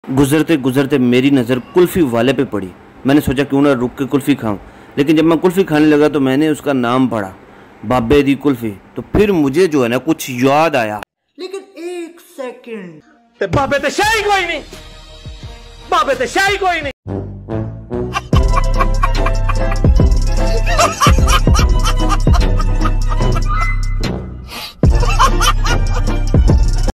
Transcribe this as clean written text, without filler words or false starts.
गुजरते गुजरते मेरी नज़र कुल्फ़ी वाले पे पड़ी। मैंने सोचा क्यों ना रुक के कुल्फ़ी खाऊं, लेकिन जब मैं कुल्फ़ी खाने लगा तो मैंने उसका नाम पढ़ा, बाबे दी कुल्फ़ी। तो फिर मुझे जो है ना कुछ याद आया। लेकिन एक सेकंड, बाबे ते शाही कोई नहीं, बाबे ते शाही कोई नहीं।